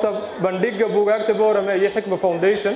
horta bandhiga buugaagta Boorame iyo Xikma Foundation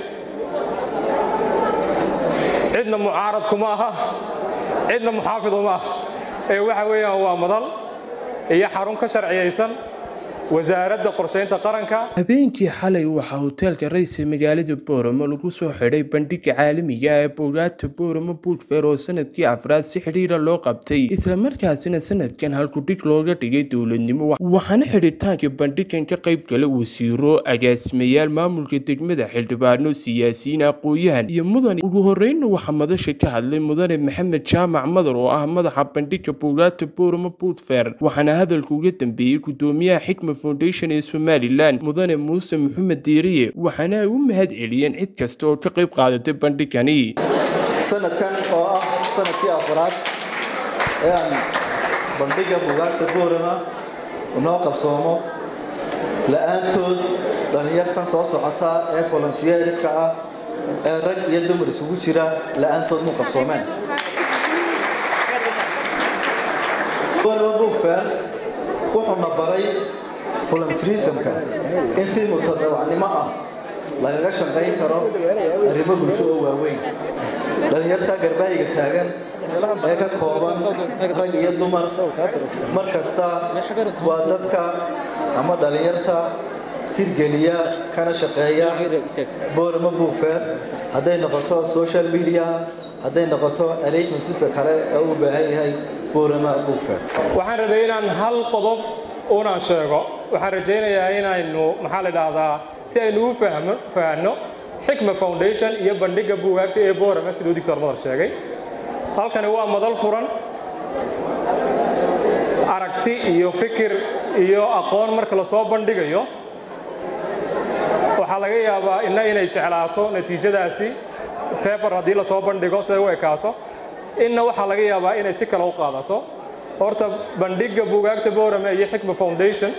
cidna mucaarad kuma aha cidna muxaafid uma aha waxa weeyaan waa madal iyo xarun ka sharciyeysan wasaaradda qorsheynta qaranka. habeenkii xalay waxa hoteelka Raysay magaalada Boorame lagu soo xidhay bandhiga caalamiga ah ee buugaagta Boorame Book Fair oo sanadkii afraad si xiriir loo qabtay isla markaasina sanadkan halku dhig looga dhigay dawladnimo waxaana xidhitaanka bandhigan ka qayb galay wasiiro agaasimayaal maamulka degmada xildhibaano siyaasiyiin aqoonyahan iyo mudan ugu horeyn waxa madasha ka hadlay mudane Maxamed Jaamac Madar oo ah madaxa bandhiga buugaagta Boorame Book Fair waxaana hadalku uga dambeeyay gudoomiyaha Xikma Foundation ee Somaliland mudane Muuse Maxamed Diiriye waxaana ay u mahad celiyeen cid kasta oo ka qayb qaadatay bandhigani. sanadkan oo ah sanadkii afraad ee aan bandhiga buugaagta Boorame noo qabsoomo la'aantood dhalinyartan soo socota ee volunteerska ah ee rag iyo dumar isugu jira la'aantood mu qabsoomeen. Boorame Book Fair wuxuu nabaray volunteerismka in si mutadawacnimo ah lagaga shaqayn karo arrimo bulsho oo waaweyn. dhalinyarta garbaahiga taagan ee ka kooban rag iyo dumar markasta waa dadka ama dhalinyarta hirgeliya kana shaqeeya Boorame Book Fair hadday noqoto social media hadday noqoto arrangements kale ee u baahan yahay Boorame Book Fair. waxaan rabay inaan hal qodob una sheego waxaan rajaynayaa inaynu maxaa la yiraahdaa si aynu u fahanno Xikma Foundation iyo bandhiga buugaagta ee Boorame sidoo Dr. Madar sheegay halkani waa madal furan aragti iyo fikir iyo aqoon marka la soo bandhigayo waxa laga yaabaa inay jeclaato natiijadaasi paper hadii la soo bandhigo sida way kaato inna waxa laga yaabaa inay si kale u qaadato. horta bandhiga buugaagta Boorame iyo Xikma Foundation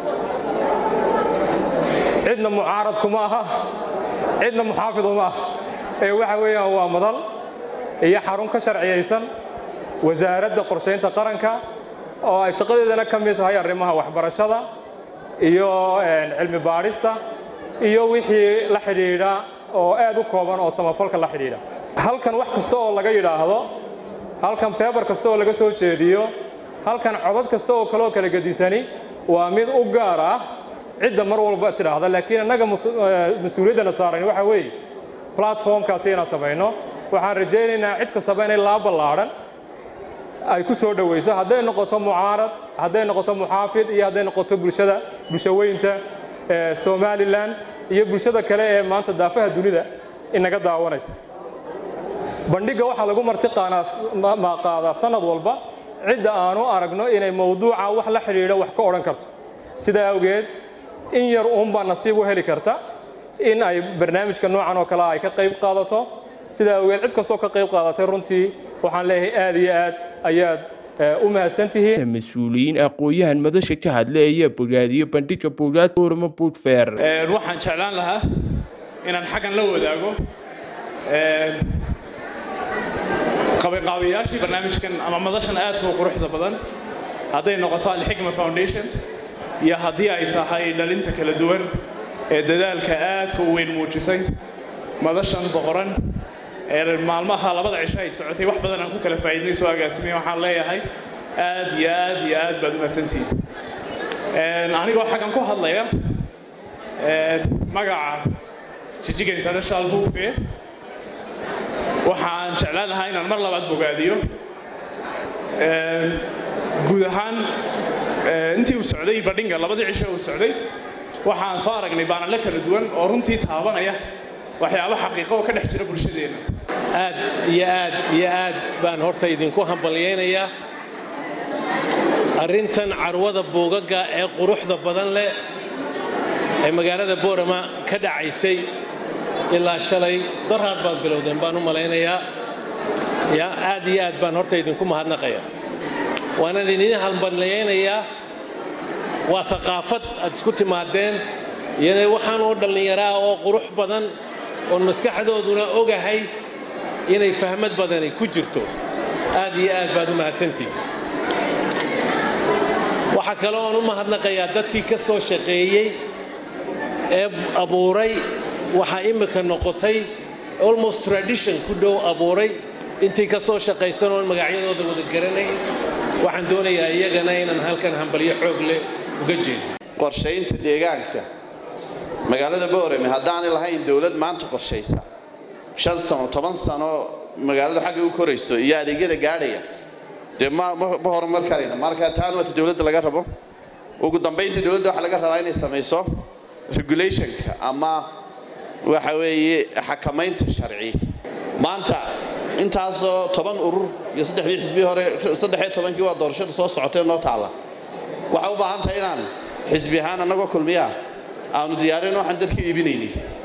cidna mucaarad kuma aha cidna muxaafid uma aha waxa weeyaan waa madal iyo xarun ka sharciyeysan wasaaradda qorsheynta qaranka oo ay shaqadeedana ka mid tahay arrimaha waxbarashada iyo cilmi baarista iyo wixii la xiriira oo aad u kooban oo samafalka la xiriira. halkan wax kasta oo laga yiraahdo halkan paper kasta oo laga soo jeediyo halkan codad kasta oo kala gadisani waa mid u gaar ah cidda mar walba tiraahdo laakiin anaga mas'uuliyadana saaran waxa weey platformkaasi inaan sameeyno waxaan rajaynaynaa cid kasta inay la balaaran ay ku soo dhaweyso hadday noqoto mucaarad hadday noqoto muxaafid iyo hadday noqoto bulshaweynta Somaliland iyo bulshada kale ee maanta daafaha dunida inaga daawanaysa. bandhiga waxa lagu martiqaanaa qaada sanad walba cidda aanu aragno inay mowduuca wax la xiriira wax ka oran karto sida awgeed in yar baa nasiib u heli karta in ay barnaamijka noocan oo kale ay ka qayb qaadato sida awgeed cid kastoo ka qayb qaadatay runtii waxaan leeyahay aad iyo aad ayaad u mahadsantihiin. mas'uuliyiin aqoonyahan madasha ka hadlay ayaa bogaadiyay bandhiga buugaagta Boorame Book Fair. waxaan jeclaan lahaa inaan xagan la wadaago qabanqaabiyaashii barnaamijkan ama madashan aadka u quruxda badan hadday noqoto Xikma Foundation iyo haddii ay tahay dhalinta kala duwan ee dadaalka aadka u weyn muujisay madashan boqoran ee maalmaha labada cisho ay socotay wax badan aan ku kala faa'iidnay soo agaasimay waxaan leeyahay aad iyo aad baad u mahadsantihiin. anigoo xagan ku hadlaya magaca Jijjiga International Book Fair waxaan jeclaan lahaa inaan mar labaad bogaadiyo guud ahaan intii uu socday bandhiga labadii cisho uu socday waxaan soo aragnay baanale kala duwan oo runtii taabanaya waxyaabo xaqiiqo oo ka dhex jira bulshadeena. aad baan horta idinku hambalyeynaya arrintan carwada buugaga ee quruxda badan leh ee magaalada Boorame ka dhacaysay ilaa shalay daraad baad bilowdeen baan u malaynayaa aad baan horta idinku mahadnaqaya waana idin hambalyeynaya waa thaqaafad aad isku timaadeen iyo waxaan oo dhalinyaraa oo qurux badan oo maskaxdooduna ogahay inay fahmad badan ku jirto aad baad u mahadsantihiin. waxa kale oo u mahadnaqayaa dadkii ka soo shaqeeyay ee abuuray waxaa imika noqotay almost tradition ku dhow abuuray intii ka soo shaqaysan oo magacyadooda wada garanayn waxaan doonayaa iyagana inaan halkan hambalyo xoog leh uga jeedo qorshaynta deegaanka magaalada Boorame haddaan lahayn dawlad maanta qorshaysa 5 sano 10 sano magaalada xagga u korayso iyo adeegyada gaadhaya ma horumar karayna marka taan wata dawladda laga rabo ugu dambeynta dawladda waxa laga rabaa inay samayso regulationka ama waxa weeye xakamaynta sharci maanta intaasoo 10 urur iyo 3 xisbi hore 13 waa doorashada soo socotay noo taala waxa u baahan tahay inaan xisbi ahaan anaga kulmiya aanu diyaarino waxaan dadka iibinayni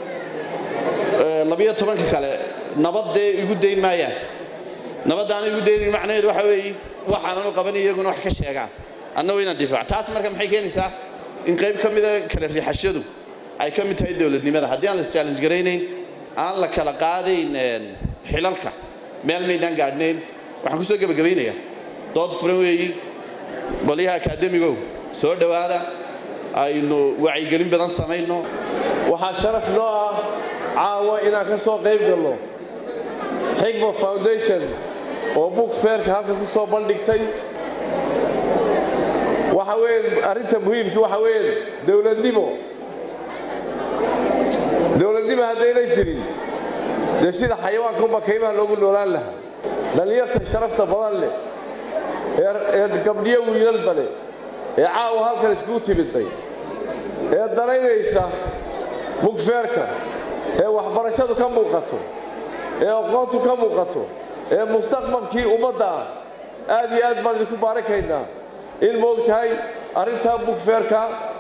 12 kale nabad igu deyn maayaan nabadaan igu deyn macnaheedu waxa weeye waxaan aanu qaban iyaguna wax ka sheegaan annagu inaan difaac taas marka maxay keenaysaa in qayb ka mid ah kala riixashadu ay ka mid tahay dawladnimada haddii aan la challenge gareynayn aan la kala qaadayn xilalka meel meedan gaadhnayn waxaan ku soo gabagabeynayaa dood furan weeyii baliha academigo soo dhawaada aynu wacyigelin badan samayno waxaa sharaf noo ah caawa inaan ka soo qayb galno Xigma Foundation oo book fairka halka ku soo bandhigtay waxa weyn arinta muhiimka waxa weyn dawladnimo hadayna jirin sida xayawaanka uma kaymaha loogu noolaan lahaa dhalinyarta sharafta badan leh ee gabdhiyo wiilal bale ee caawa halkan isku timiday ee daraynaysa book fairka ee waxbarashadu ka muuqato ee aqoontu ka muuqato ee mustaqbalkii ummadda aad iyo aad baan ku baarakaynaa in moogtahay arinta book fairka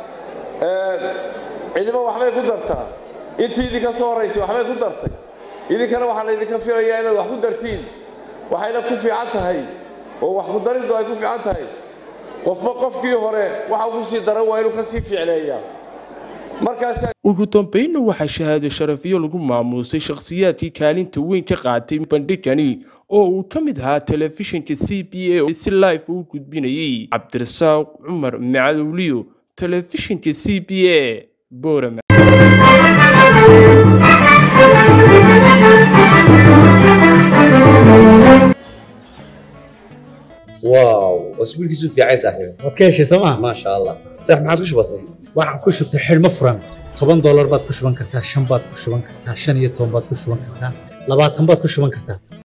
cidima waxbay ku dartaa intii idinka soo horeysay waxbay ku dartay idinkana waxaa la idinka filayaa inaad wax ku dartiin waxayna ku fiican tahay oo wax ku dariddu ay ku fiican tahay qofkii hore waxa uu sii daran waa inuu ka sii fiicneeyaa ugu dambeynna waxaa shahaado sharafiyo lagu maamuusay shakhsiyaadkii kaalinta weyn ka qaatay bandhigani oo uu ka mid ahaa telefishinka CBA oo si live u gudbinayay Cabdirasaaq Cumar Macadowliyo telefishinka CBA Boorame واو اسبوع كيسو في عايز صاحبي wadkeeshi sama ما شاء الله صح ما عادش بسيط waxaan ku shubtay xilmo furan $10 baad ku shuban kartaa 5 baad ku shuban kartaa 15 baad ku shuban kartaa 20 baad ku shuban kartaa